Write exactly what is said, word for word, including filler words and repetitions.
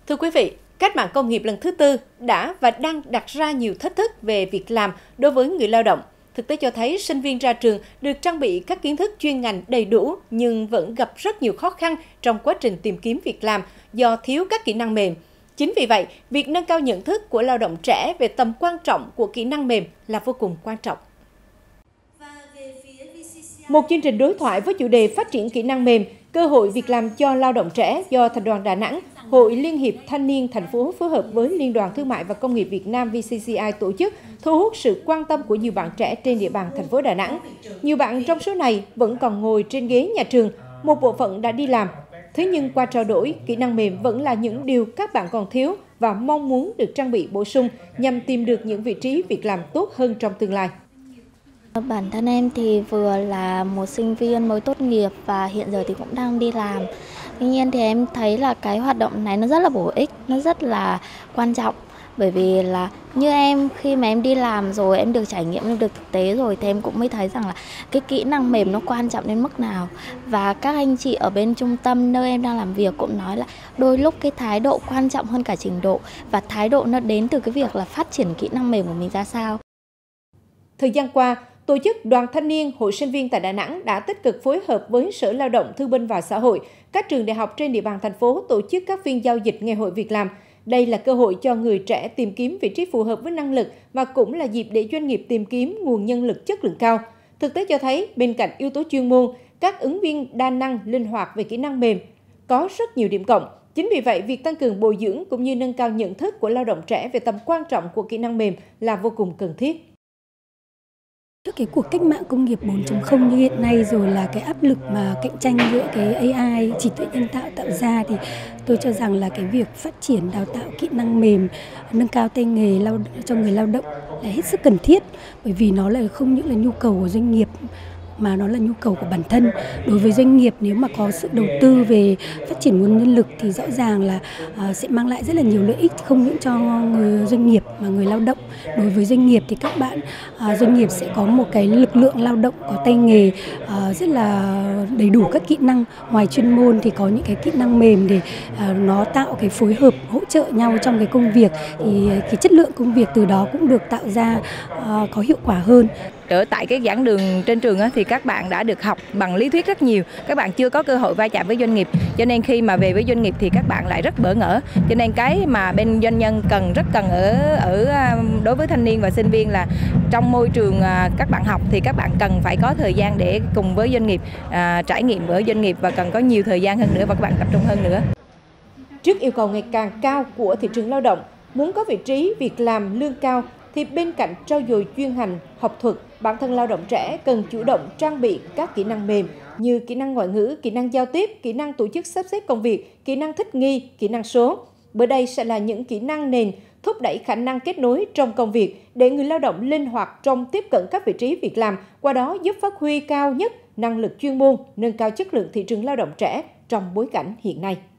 Thưa quý vị, cách mạng công nghiệp lần thứ tư đã và đang đặt ra nhiều thách thức về việc làm đối với người lao động. Thực tế cho thấy sinh viên ra trường được trang bị các kiến thức chuyên ngành đầy đủ nhưng vẫn gặp rất nhiều khó khăn trong quá trình tìm kiếm việc làm do thiếu các kỹ năng mềm. Chính vì vậy, việc nâng cao nhận thức của lao động trẻ về tầm quan trọng của kỹ năng mềm là vô cùng quan trọng. Một chương trình đối thoại với chủ đề phát triển kỹ năng mềm, cơ hội việc làm cho lao động trẻ do Thành đoàn Đà Nẵng, Hội Liên hiệp Thanh niên thành phố phối hợp với Liên đoàn Thương mại và Công nghiệp Việt Nam vê xê xê i tổ chức thu hút sự quan tâm của nhiều bạn trẻ trên địa bàn thành phố Đà Nẵng. Nhiều bạn trong số này vẫn còn ngồi trên ghế nhà trường, một bộ phận đã đi làm. Thế nhưng qua trao đổi, kỹ năng mềm vẫn là những điều các bạn còn thiếu và mong muốn được trang bị bổ sung nhằm tìm được những vị trí việc làm tốt hơn trong tương lai. Bản thân em thì vừa là một sinh viên mới tốt nghiệp và hiện giờ thì cũng đang đi làm. Tuy nhiên thì em thấy là cái hoạt động này nó rất là bổ ích, nó rất là quan trọng. Bởi vì là như em khi mà em đi làm rồi, em được trải nghiệm, em được thực tế rồi thì em cũng mới thấy rằng là cái kỹ năng mềm nó quan trọng đến mức nào. Và các anh chị ở bên trung tâm nơi em đang làm việc cũng nói là đôi lúc cái thái độ quan trọng hơn cả trình độ. Và thái độ nó đến từ cái việc là phát triển kỹ năng mềm của mình ra sao. Thời gian qua, Tổ chức Đoàn Thanh niên Hội sinh viên tại Đà Nẵng đã tích cực phối hợp với Sở Lao động Thương binh và Xã hội, các trường đại học trên địa bàn thành phố tổ chức các phiên giao dịch ngày hội việc làm. Đây là cơ hội cho người trẻ tìm kiếm vị trí phù hợp với năng lực và cũng là dịp để doanh nghiệp tìm kiếm nguồn nhân lực chất lượng cao. Thực tế cho thấy, bên cạnh yếu tố chuyên môn, các ứng viên đa năng, linh hoạt về kỹ năng mềm có rất nhiều điểm cộng. Chính vì vậy, việc tăng cường bồi dưỡng cũng như nâng cao nhận thức của lao động trẻ về tầm quan trọng của kỹ năng mềm là vô cùng cần thiết. Trước cái cuộc cách mạng công nghiệp bốn chấm không như hiện nay rồi là cái áp lực mà cạnh tranh giữa cái a i, trí tuệ nhân tạo tạo ra thì tôi cho rằng là cái việc phát triển đào tạo kỹ năng mềm, nâng cao tay nghề lao cho người lao động là hết sức cần thiết, bởi vì nó là không những là nhu cầu của doanh nghiệp mà nó là nhu cầu của bản thân. Đối với doanh nghiệp, nếu mà có sự đầu tư về phát triển nguồn nhân lực thì rõ ràng là uh, sẽ mang lại rất là nhiều lợi ích, không những cho người doanh nghiệp mà người lao động. Đối với doanh nghiệp thì các bạn uh, doanh nghiệp sẽ có một cái lực lượng lao động có tay nghề uh, rất là đầy đủ các kỹ năng. Ngoài chuyên môn thì có những cái kỹ năng mềm để uh, nó tạo cái phối hợp, hỗ trợ nhau trong cái công việc, thì cái chất lượng công việc từ đó cũng được tạo ra uh, có hiệu quả hơn. Ở tại cái giảng đường trên trường thì các bạn đã được học bằng lý thuyết rất nhiều, các bạn chưa có cơ hội va chạm với doanh nghiệp, cho nên khi mà về với doanh nghiệp thì các bạn lại rất bỡ ngỡ. Cho nên cái mà bên doanh nhân cần rất cần ở ở đối với thanh niên và sinh viên là trong môi trường các bạn học thì các bạn cần phải có thời gian để cùng với doanh nghiệp à, trải nghiệm với doanh nghiệp và cần có nhiều thời gian hơn nữa và các bạn tập trung hơn nữa. Trước yêu cầu ngày càng cao của thị trường lao động, muốn có vị trí việc làm lương cao thì bên cạnh trau dồi chuyên ngành, học thuật, bản thân lao động trẻ cần chủ động trang bị các kỹ năng mềm như kỹ năng ngoại ngữ, kỹ năng giao tiếp, kỹ năng tổ chức sắp xếp công việc, kỹ năng thích nghi, kỹ năng số. Bởi đây sẽ là những kỹ năng nền thúc đẩy khả năng kết nối trong công việc để người lao động linh hoạt trong tiếp cận các vị trí việc làm, qua đó giúp phát huy cao nhất năng lực chuyên môn, nâng cao chất lượng thị trường lao động trẻ trong bối cảnh hiện nay.